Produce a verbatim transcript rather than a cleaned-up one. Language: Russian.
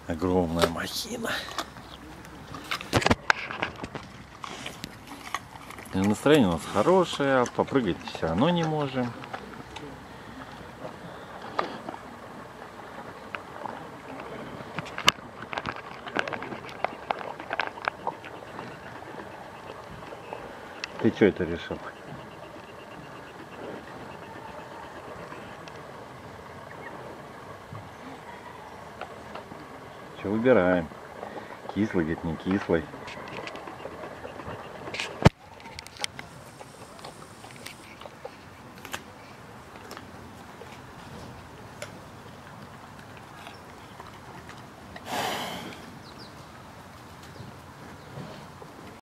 Огромная махина. И настроение у нас хорошее, попрыгать все равно не можем. Ты что это решил? Что выбираем? Кислый, говорит, не кислый.